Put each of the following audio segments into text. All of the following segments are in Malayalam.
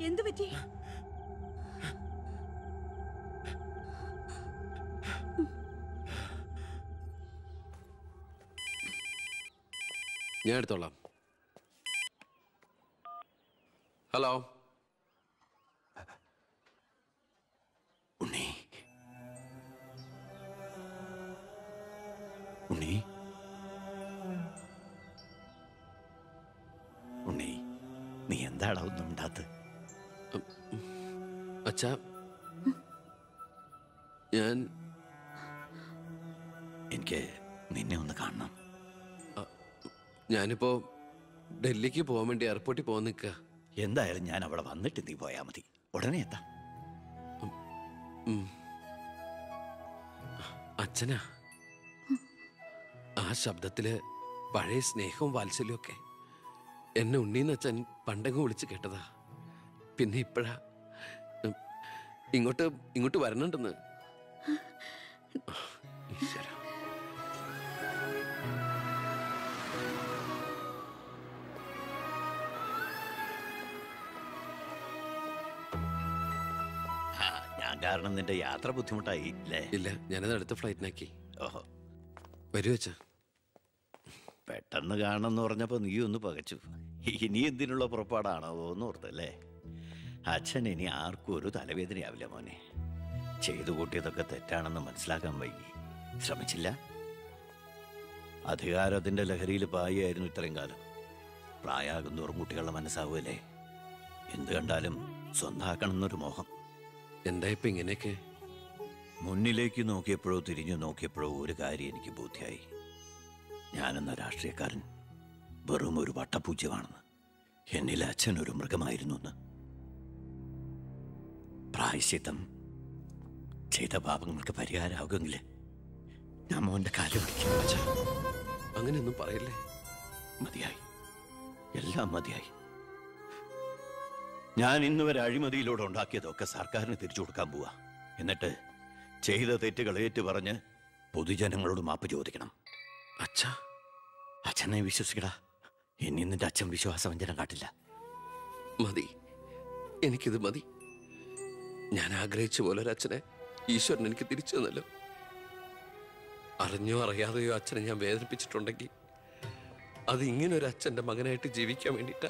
എന്തു പറ്റി? ഞാൻ എടുത്തോളാം. ഹലോ ഉണ്ണി, ഉണ്ണി, ഉണ്ണി, നീ എന്താടാ ഒന്നും ഉണ്ടാത്ത? അച്ഛാ, എനിക്ക് നിന്നെ ഒന്ന് കാണണം. ഞാനിപ്പോ ഡൽഹിക്ക് പോകാൻ വേണ്ടി എയർപോർട്ടിൽ പോകാൻ നിൽക്കുക. എന്തായാലും ഞാൻ അവിടെ വന്നിട്ട് നീ പോയാൽ മതി. ഉടനെ എത്താം. അച്ഛനാ, ആ ശബ്ദത്തില് പഴയ സ്നേഹവും വാത്സല്യവും ഒക്കെ എന്നെ ഉണ്ണീന്ന് അച്ഛൻ പണ്ടെങ്ങും വിളിച്ച് കേട്ടതാ. പിന്നെ ഇപ്പോഴാ ഇങ്ങോട്ട് വരണുണ്ടെന്ന്. ഈശ്വരാ. ഞാൻ കാരണം നിന്റെ യാത്ര ബുദ്ധിമുട്ടായി അല്ലേ? ഇല്ല, ഞാനത് അടുത്ത ഫ്ലൈറ്റിനാക്കി. ഓഹോ, വരൂ അച്ഛാ. പെട്ടെന്ന് കാണണമെന്ന് പറഞ്ഞപ്പോ നീ ഒന്ന് പകച്ചു. ഇനി എന്തിനുള്ള പുറപ്പാടാണോ എന്ന് ഓർത്തല്ലേ? അച്ഛൻ ഇനി ആർക്കും ഒരു തലവേദനയാവില്ല മോനെ. ചെയ്തു കൂട്ടിയതൊക്കെ തെറ്റാണെന്ന് മനസ്സിലാക്കാൻ വൈകി. ശ്രമിച്ചില്ല. അധികാരത്തിന്റെ ലഹരിയിൽ പായായിരുന്നു ഇത്രയും കാലം. പ്രായമാകുന്നോറും കുട്ടികളുടെ മനസ്സാവുമല്ലേ? എന്ത് കണ്ടാലും സ്വന്താക്കണമെന്നൊരു മോഹം. എന്താ ഇപ്പൊ ഇങ്ങനെയൊക്കെ? മുന്നിലേക്ക് നോക്കിയപ്പോഴോ തിരിഞ്ഞു നോക്കിയപ്പോഴോ ഒരു കാര്യം എനിക്ക് ബോധ്യായി. ഞാനെന്ന രാഷ്ട്രീയക്കാരൻ വെറും ഒരു വട്ടപൂജ്യമാണെന്ന്. എന്നിലെ അച്ഛൻ ഒരു മൃഗമായിരുന്നു എന്ന്. പ്രായശ്ചിത്തം ചെയ്ത പാപങ്ങൾക്ക് പരിഹാരമാകുമെങ്കിൽ ഞാൻ മോന്റെ കാല് പിടിക്കും. അങ്ങനെയൊന്നും പറയല്ലേ. മതിയായി, എല്ലാം മതിയായി. ഞാൻ ഇന്നുവരെ അഴിമതിയിലൂടെ ഉണ്ടാക്കിയതൊക്കെ സർക്കാരിന് തിരിച്ചു കൊടുക്കാൻ പോവാ. എന്നിട്ട് ചെയ്ത തെറ്റുകൾ ഏറ്റുപറഞ്ഞ് പൊതുജനങ്ങളോട് മാപ്പ് ചോദിക്കണം. അച്ഛാ, അച്ഛനെ വിശ്വസിക്കടാ. ഇനി നിന്റെ അച്ഛൻ വിശ്വാസവഞ്ചനം കാട്ടില്ല. മതി, എനിക്കിത് മതി. ഞാൻ ആഗ്രഹിച്ച പോലെ ഒരു അച്ഛനെ ഈശ്വരൻ എനിക്ക് തിരിച്ചു തന്നല്ലോ. അറിഞ്ഞോ അറിയാതെയോ അച്ഛനെ ഞാൻ വേദനിപ്പിച്ചിട്ടുണ്ടെങ്കിൽ അത് ഇങ്ങനൊരു അച്ഛൻ്റെ മകനായിട്ട് ജീവിക്കാൻ വേണ്ടിയിട്ടാ.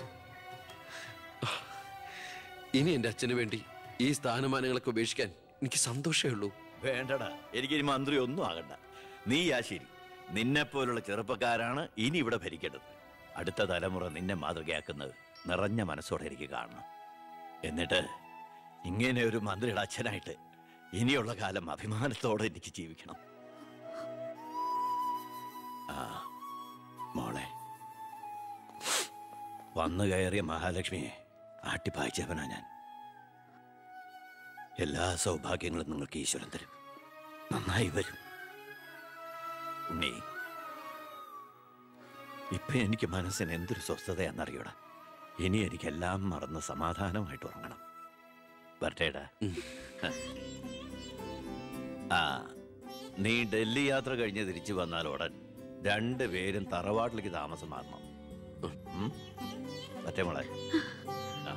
ഇനി എൻ്റെ അച്ഛന് വേണ്ടി ഈ സ്ഥാനമാനങ്ങളൊക്കെ ഉപേക്ഷിക്കാൻ എനിക്ക് സന്തോഷമേ ഉള്ളൂ. വേണ്ടടാ, എനിക്ക് മന്ത്രി ഒന്നും ആകണ്ട. നീ ആ ശരി, നിന്നെപ്പോലുള്ള ചെറുപ്പക്കാരാണ് ഇനി ഇവിടെ ഭരിക്കേണ്ടത്. അടുത്ത തലമുറ നിന്നെ മാതൃകയാക്കുന്നത് നിറഞ്ഞ മനസ്സോടെ എനിക്ക് കാണണം. എന്നിട്ട് ഇങ്ങനെ ഒരു മന്ത്രിയുടെ അച്ഛനായിട്ട് ഇനിയുള്ള കാലം അഭിമാനത്തോടെ എനിക്ക് ജീവിക്കണം. ആ മോളെ, വന്നു കയറിയ മഹാലക്ഷ്മിയെ ആട്ടിപ്പായിച്ചവനാ ഞാൻ. എല്ലാ സൗഭാഗ്യങ്ങളും നിങ്ങൾക്ക് ഈശ്വരൻ തരും. നന്നായി വരും. ഉണ്ണി, ഇപ്പൊ എനിക്ക് മനസ്സിന് എന്തൊരു സ്വസ്ഥതയാണെന്നറിയൂടാ. ഇനി എനിക്കെല്ലാം മറന്ന് സമാധാനമായിട്ട് ഉറങ്ങണം. വരട്ടേടാ. ആ, നീ ഡൽഹി യാത്ര കഴിഞ്ഞ് തിരിച്ചു വന്നാൽ ഉടൻ രണ്ടുപേരും തറവാട്ടിലേക്ക് താമസം മാറണം. പറ്റേ മോളെ? ആ.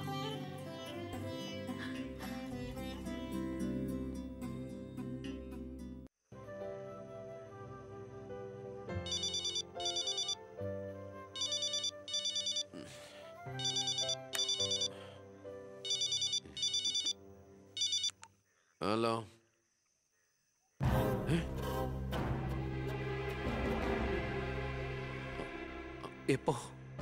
ഹലോ. എപ്പോ?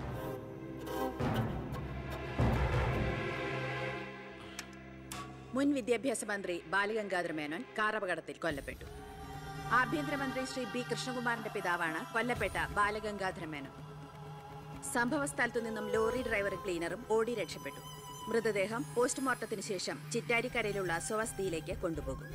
മുൻ വിദ്യാഭ്യാസ മന്ത്രി ബാലഗംഗാധര മേനോൻ കാറപകടത്തിൽ കൊല്ലപ്പെട്ടു. ആഭ്യന്തരമന്ത്രി ശ്രീ ബി കൃഷ്ണകുമാറിന്റെ പിതാവാണ് കൊല്ലപ്പെട്ട ബാലഗംഗാധര മേനോൻ. സംഭവസ്ഥലത്തു നിന്നും ലോറി ഡ്രൈവറും ക്ലീനറും ഓടി രക്ഷപ്പെട്ടു. മൃതദേഹം പോസ്റ്റ്മോർട്ടത്തിന് ശേഷം ചിറ്റാരിക്കരയിലുള്ള സ്വവസതിയിലേക്ക് കൊണ്ടുപോകും.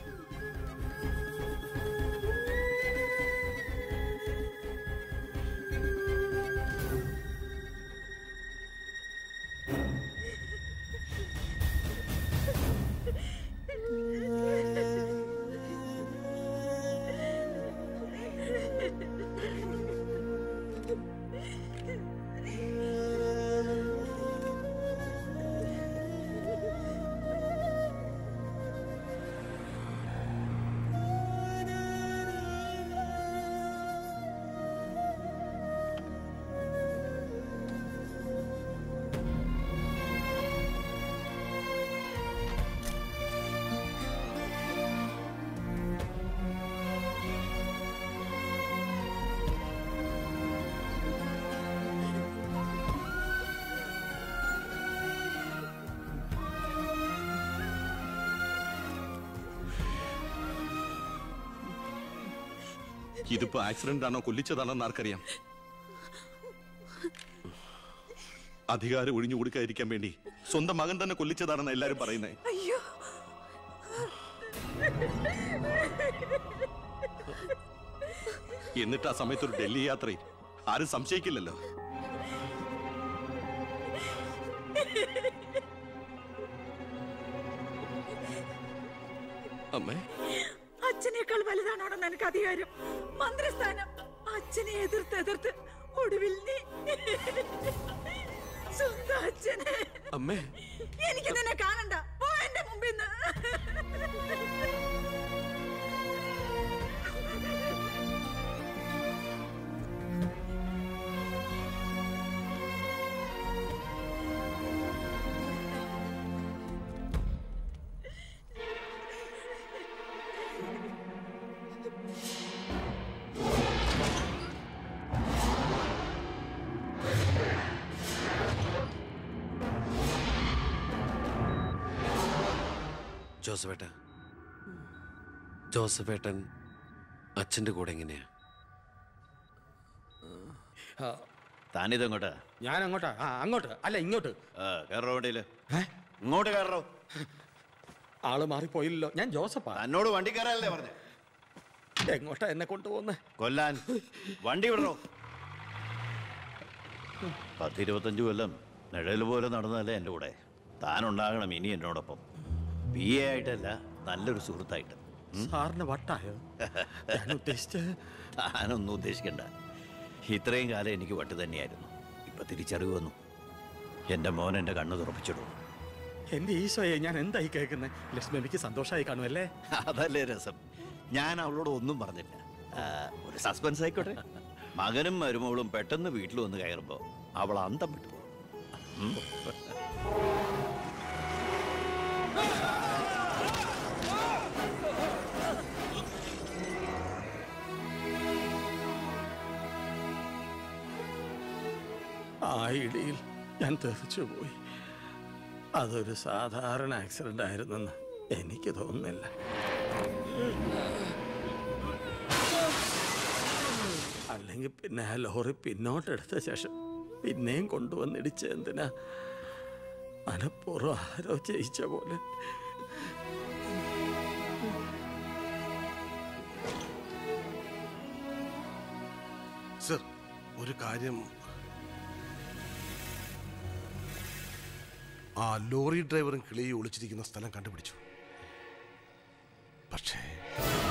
ഇതിപ്പോ ആക്സിഡന്റ് ആണോ കൊല്ലിച്ചതാണോ ആർക്കറിയാം. അധികാരം ഒഴിഞ്ഞു കൊടുക്കാതിരിക്കാൻ വേണ്ടി സ്വന്തം മകൻ തന്നെ കൊല്ലിച്ചതാണെന്ന് എല്ലാരും പറയുന്നേ. അയ്യോ, എന്നിട്ട് ആ സമയത്ത് ഒരു ഡൽഹി യാത്രയിൽ ആരും സംശയിക്കില്ലല്ലോ. അമ്മേ, അച്ഛനേക്കാൾ വലുതാണോടെന്ന് എനിക്ക് അധികാരം, മന്ത്രിസ്ഥാനം. അച്ഛനെ എതിർത്ത് ഒടുവിൽ നീ സ്വന്തം അച്ഛനെ. അമ്മേ, എനിക്ക് നിന്നെ കാണണ്ട, പോ എന്റെ മുമ്പിൽ നിന്ന്. ജോസഫേട്ടൻ അച്ഛൻ്റെ കൂടെ എങ്ങനെയാ? താനിതെങ്ങോട്ടാ? ഞാൻ അങ്ങോട്ടാ? അങ്ങോട്ട് അല്ല, ഇങ്ങോട്ട്. കയറോ വണ്ടിയില്. ഇങ്ങോട്ട് കയറോ. ആള് മാറിപ്പോയില്ലല്ലോ. ഞാൻ ജോസഫാ. എന്നോട് വണ്ടി കയറാനല്ലേ പറഞ്ഞേ? എങ്ങോട്ടാ എന്നെ കൊണ്ടുപോകുന്നേ? കൊല്ലാൻ. വണ്ടി വിടറോ. 10-25 കൊല്ലം നിഴൽ പോലെ നടന്നതല്ലേ എൻ്റെ കൂടെ. താനുണ്ടാകണം ഇനി എന്നോടൊപ്പം. PA ആയിട്ടല്ല, നല്ലൊരു സുഹൃത്തായിട്ട്. സാറിന് വട്ടായോ? താനൊന്നും ഉദ്ദേശിക്കണ്ട. ഇത്രയും കാലം എനിക്ക് വട്ട് തന്നെയായിരുന്നു. ഇപ്പൊ തിരിച്ചറിവ് വന്നു. എൻ്റെ മോൻ എൻ്റെ കണ്ണ് തുറപ്പിച്ചിടും. എന്റെ ഈശോയെ, ഞാൻ എന്തായി കേൾക്കുന്നത്? ലക്ഷ്മിക്ക് സന്തോഷമായി കാണുമല്ലേ? അതല്ലേ രസം. ഞാൻ അവളോട് ഒന്നും പറഞ്ഞില്ല. ഒരു സസ്പെൻസ് ആയിക്കോട്ടെ. മകനും മരുമകളും പെട്ടെന്ന് വീട്ടിൽ വന്ന് കയറുമ്പോൾ അവൾ അന്തം വിട്ടു. ആ ഇടിയിൽ ഞാൻ തെറിച്ചുപോയി. അതൊരു സാധാരണ ആക്സിഡന്റ് ആയിരുന്നെന്ന് എനിക്ക് തോന്നുന്നില്ല. അല്ലെങ്കിൽ പിന്നെ ആ ലോറി പിന്നോട്ടെടുത്ത ശേഷം പിന്നെയും കൊണ്ടുവന്നിടിച്ച എന്തിനാ? മനപ്പൂർവ്വം ആരോ ജയിച്ച പോലെ. സർ, ഒരു കാര്യം, ആ ലോറി ഡ്രൈവറും കിളിയും ഒളിച്ചിരിക്കുന്ന സ്ഥലം കണ്ടുപിടിച്ചു. പക്ഷേ